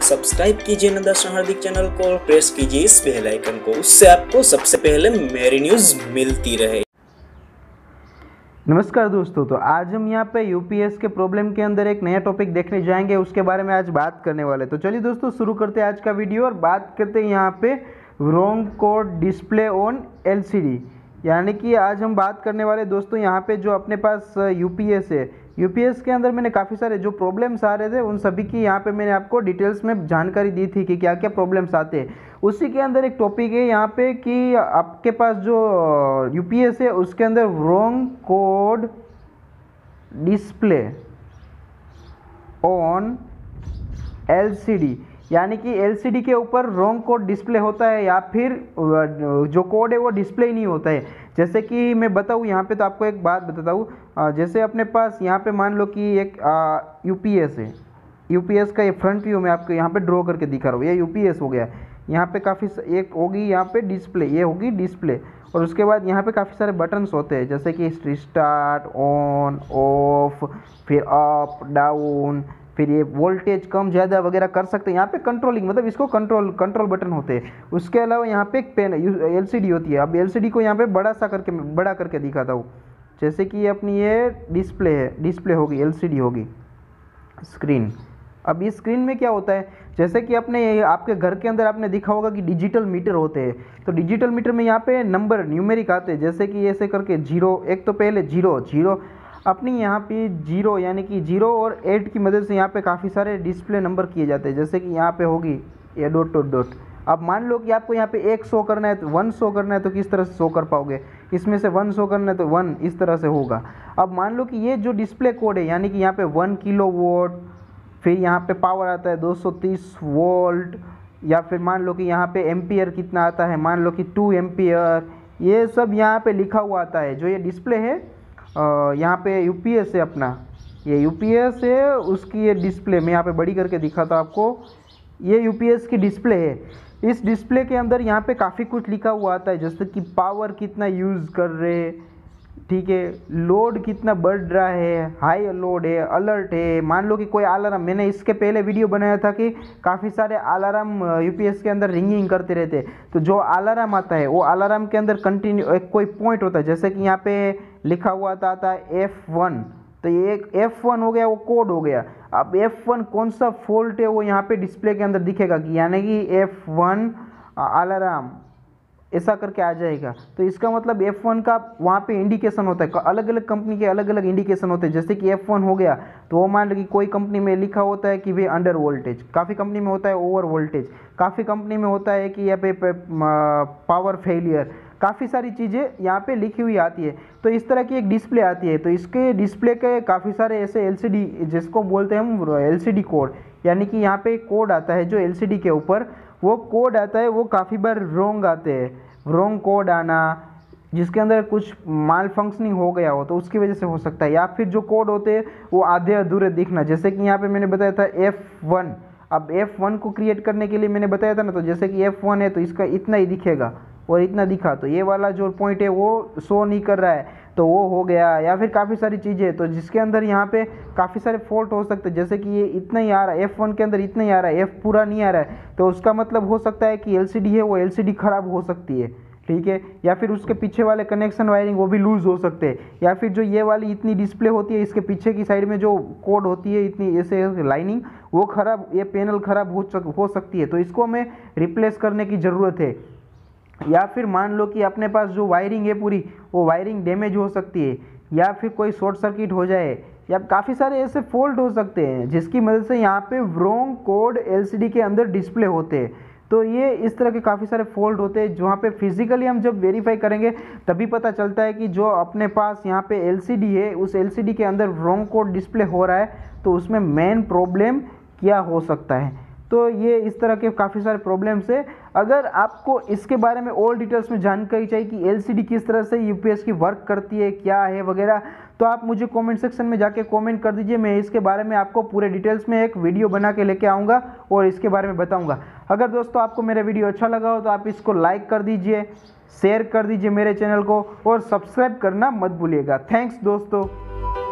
Subscribe कीजिए नंदा हार्दिक channel को और प्रेस कीजिए इस बेल आइकन को, उससे आपको सबसे पहले मेरी न्यूज़ मिलती रहे। नमस्कार दोस्तों, तो आज हम यहाँ पे यूपीएस के प्रॉब्लम के अंदर एक नया टॉपिक देखने जाएंगे, उसके बारे में आज बात करने वाले। तो चलिए दोस्तों शुरू करते हैं आज का वीडियो और बात करते हैं यहाँ पे wrong code display on LCD. यानी कि आज हम बात करने वाले दोस्तों यहाँ पे जो अपने पास यूपीएस है, यूपीएस के अंदर मैंने काफ़ी सारे जो प्रॉब्लम्स आ रहे थे उन सभी की यहाँ पे मैंने आपको डिटेल्स में जानकारी दी थी कि क्या क्या प्रॉब्लम्स आते हैं। उसी के अंदर एक टॉपिक है यहाँ पे कि आपके पास जो यूपीएस है उसके अंदर wrong code display on LCD, यानी कि एलसीडी के ऊपर रॉन्ग कोड डिस्प्ले होता है या फिर जो कोड है वो डिस्प्ले ही नहीं होता है। जैसे कि मैं बताऊँ यहाँ पे, तो आपको एक बात बताता हूँ। जैसे अपने पास यहाँ पे मान लो कि एक यूपीएस है, यूपीएस का ये फ्रंट व्यू मैं आपको यहाँ पे ड्रॉ करके दिखा रहा हूँ। ये यूपीएस हो गया। यहाँ पे काफ़ी एक होगी यहाँ पे डिस्प्ले, ये होगी डिस्प्ले, और उसके बाद यहाँ पे काफ़ी सारे बटन्स होते हैं जैसे कि स्टार्ट, ऑन, ऑफ, फिर अप, डाउन, फिर ये वोल्टेज कम ज़्यादा वगैरह कर सकते हैं। यहाँ पे कंट्रोलिंग मतलब इसको कंट्रोल बटन होते हैं। उसके अलावा यहाँ पे एक पेन एलसीडी होती है। अब एलसीडी को यहाँ पे बड़ा करके दिखाता हूँ। जैसे कि अपनी ये डिस्प्ले है, डिस्प्ले होगी, एलसीडी होगी, स्क्रीन। अब इस स्क्रीन में क्या होता है, जैसे कि अपने आपके घर के अंदर आपने देखा होगा कि डिजिटल मीटर होते हैं। तो डिजिटल मीटर में यहाँ पे नंबर न्यूमेरिक आते हैं, जैसे कि ऐसे करके जीरो, एक तो पहले जीरो अपनी यहाँ पे जीरो, यानी कि 0 और 8 की मदद से यहाँ पे काफ़ी सारे डिस्प्ले नंबर किए जाते हैं। जैसे कि यहाँ पे होगी ये डॉट। अब मान लो कि आपको यहाँ पे 1 शो करना है, तो 1 शो करना है, तो किस तरह से शो कर पाओगे? इसमें से 1 शो करना है तो 1 इस तरह से होगा। अब मान लो कि ये जो डिस्प्ले कोड है, यानी कि यहाँ पे 1 किलोवाट, फिर यहाँ पे पावर आता है 230 वोल्ट, या फिर मान लो कि यहाँ पे एम्पियर कितना आता है, मान लो कि 2 एम्पियर, ये सब यहाँ पे लिखा हुआ आता है। जो ये डिस्प्ले है यहाँ पे यूपीएस है अपना, ये यूपीएस है, उसकी ये डिस्प्ले मैं यहाँ पे बड़ी करके दिखाता हूँ आपको। ये यूपीएस की डिस्प्ले है। इस डिस्प्ले के अंदर यहाँ पे काफ़ी कुछ लिखा हुआ आता है, जैसे कि पावर कितना यूज़ कर रहे हैं, ठीक है, लोड कितना बढ़ रहा है, हाई लोड है, अलर्ट है। मान लो कि कोई अलार्म, मैंने इसके पहले वीडियो बनाया था कि काफ़ी सारे अलार्म यूपीएस के अंदर रिंगिंग करते रहते हैं। तो जो अलार्म आता है वो अलार्म के अंदर कंटिन्यू एक कोई पॉइंट होता है, जैसे कि यहाँ पे लिखा हुआ आता है F1, तो ये एक F1 हो गया, वो कोड हो गया। अब F1 कौन सा फॉल्ट है वो यहाँ पे डिस्प्ले के अंदर दिखेगा कि यानी कि F1 अलार्म ऐसा करके आ जाएगा। तो इसका मतलब F1 का वहाँ पे इंडिकेशन होता है। अलग अलग कंपनी के अलग अलग इंडिकेशन होते हैं। जैसे कि F1 हो गया तो वो मान लो कि कोई कंपनी में लिखा होता है कि वे अंडर वोल्टेज, काफ़ी कंपनी में होता है ओवर वोल्टेज, काफ़ी कंपनी में होता है कि यहाँ पे पावर फेलियर, काफ़ी सारी चीज़ें यहाँ पे लिखी हुई आती है। तो इस तरह की एक डिस्प्ले आती है। तो इसके डिस्प्ले के काफ़ी सारे ऐसे एलसीडी, जिसको बोलते हैं हम एलसीडी कोड, यानी कि यहाँ पे कोड आता है जो एलसीडी के ऊपर वो कोड आता है, वो काफ़ी बार रॉन्ग आते हैं। रॉन्ग कोड आना, जिसके अंदर कुछ माल फंक्शनिंग हो गया हो तो उसकी वजह से हो सकता है, या फिर जो कोड होते हैं वो आधे अधूरे दिखना। जैसे कि यहाँ पे मैंने बताया था F1। अब F1 को क्रिएट करने के लिए मैंने बताया था ना, तो जैसे कि F1 है तो इसका इतना ही दिखेगा और इतना दिखा, तो ये वाला जो पॉइंट है वो शो नहीं कर रहा है, तो वो हो गया। या फिर काफ़ी सारी चीज़ें तो जिसके अंदर यहाँ पे काफ़ी सारे फॉल्ट हो सकते हैं, जैसे कि ये इतना ही आ रहा है, F1 के अंदर इतना ही आ रहा है, F पूरा नहीं आ रहा है, तो उसका मतलब हो सकता है कि एलसीडी है वो एलसीडी ख़राब हो सकती है, ठीक है। या फिर उसके पीछे वाले कनेक्शन वायरिंग वो भी लूज़ हो सकते हैं, या फिर जो ये वाली इतनी डिस्प्ले होती है इसके पीछे की साइड में जो कोड होती है इतनी ऐसे लाइनिंग, वो ख़राब, ये पैनल ख़राब हो सकती है। तो इसको हमें रिप्लेस करने की ज़रूरत है। या फिर मान लो कि अपने पास जो वायरिंग है पूरी, वो वायरिंग डैमेज हो सकती है, या फिर कोई शॉर्ट सर्किट हो जाए, या काफ़ी सारे ऐसे फॉल्ट हो सकते हैं जिसकी मदद से यहाँ पे रॉन्ग कोड एलसीडी के अंदर डिस्प्ले होते हैं। तो ये इस तरह के काफ़ी सारे फॉल्ट होते हैं जहाँ पे फिजिकली हम जब वेरीफाई करेंगे तभी पता चलता है कि जो अपने पास यहाँ पे एलसीडी है उस एलसीडी के अंदर रॉन्ग कोड डिस्प्ले हो रहा है, तो उसमें मेन प्रॉब्लम क्या हो सकता है। तो ये इस तरह के काफ़ी सारे प्रॉब्लम्स है। अगर आपको इसके बारे में और डिटेल्स में जानकारी चाहिए कि एलसीडी किस तरह से यूपीएस की वर्क करती है, क्या है वगैरह, तो आप मुझे कमेंट सेक्शन में जाके कमेंट कर दीजिए। मैं इसके बारे में आपको पूरे डिटेल्स में एक वीडियो बना के लेके आऊँगा और इसके बारे में बताऊँगा। अगर दोस्तों आपको मेरा वीडियो अच्छा लगा हो तो आप इसको लाइक कर दीजिए, शेयर कर दीजिए मेरे चैनल को, और सब्सक्राइब करना मत भूलिएगा। थैंक्स दोस्तों।